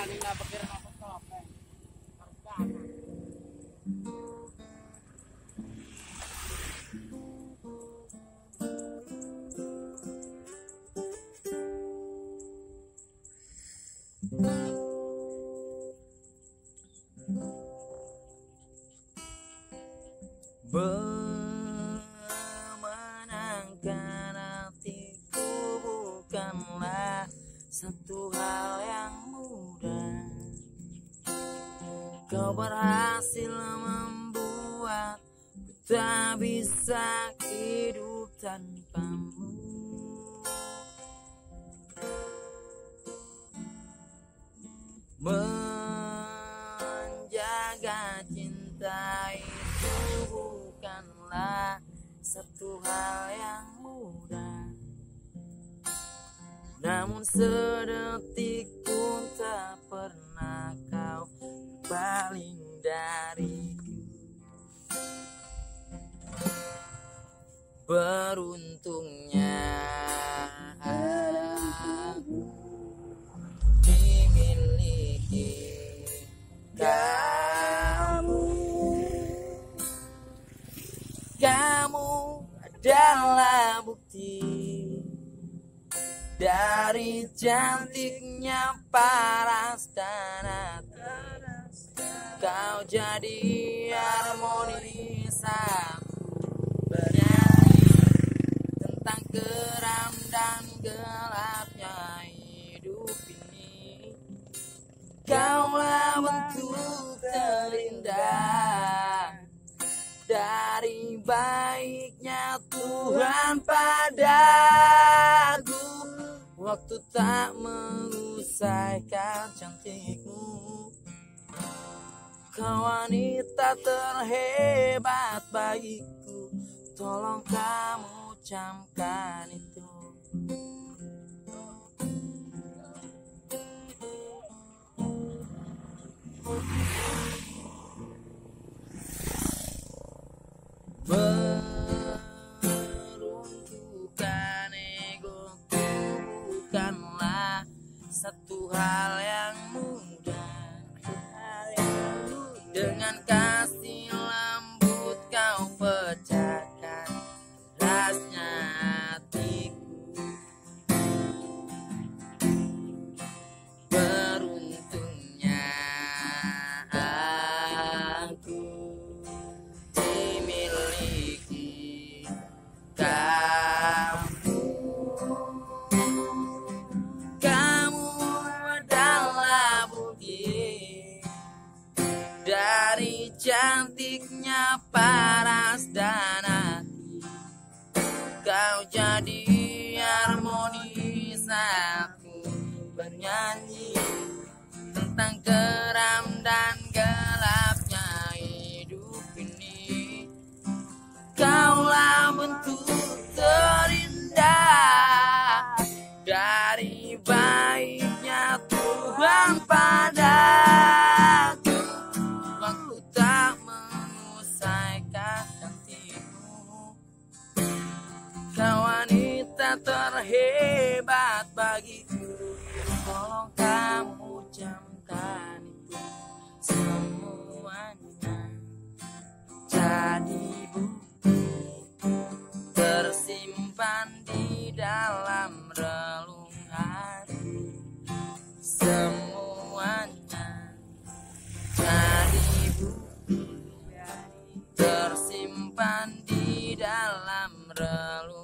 nila pikiran ako topeng. Kargana. Memenangkan hatiku bukanlah satu hal yang mudah. Kau berhasil membuat ku tak bisa hidup tanpamu. Menjaga cinta itu bukanlah satu hal yang mudah. Namun sedetik pun tak pernah kau berpaling dariku. Beruntungnya aku dimiliki kamu. Kamu adalah bukti dari cantiknya paras dan hati. Kau jadi harmoni saat bernyanyi tentang geram dan gelapnya hidup ini. Kaulah bentuk terindah dari baiknya Tuhan padaku. Waktu tak mengusaikan cantikmu. Kau wanita terhebat bagiku. Tolong kamu camkan itu. Meruntuhkan egoku bukanlah satu hal yang mudah. Dengan kasih lembut kau pecahkan kerasnya hatiku. Beruntungnya aku dimiliki kamu. Kamu adalah bukti dari cantiknya paras dan hati. Kau jadi harmoni saat ku bernyanyi tentang geram dan gelapnya hidup ini. Kaulah bentuk terindah dari baiknya Tuhan padaku. Waktu tak mengusaikan cantikmu. Kau wanita terhebat bagiku. Tolong kamu camkan itu semuanya jadi bukti tersimpan di dalam relung hati. Semuanya jadi bukti tersimpan di dalam relung